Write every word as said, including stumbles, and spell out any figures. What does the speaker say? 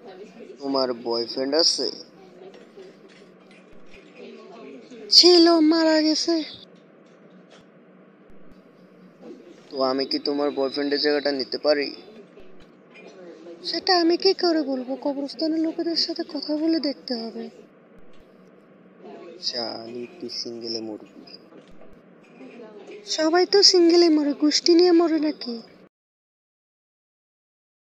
তোমার বয়ফ্রেন্ড আছে? ছিল, মারা গেছে। তো আমি কি তোমার বয়ফ্রেন্ডের জায়গাটা নিতে পারি? সেটা আমি কি করে বলবো, কবরস্থানের লোকেদের সাথে কথা বলে দেখতে হবে। শালি তুই সিঙ্গেলে মরবি। সবাই তো সিঙ্গেলে মরে, গোষ্ঠী নিয়ে মরে নাকি?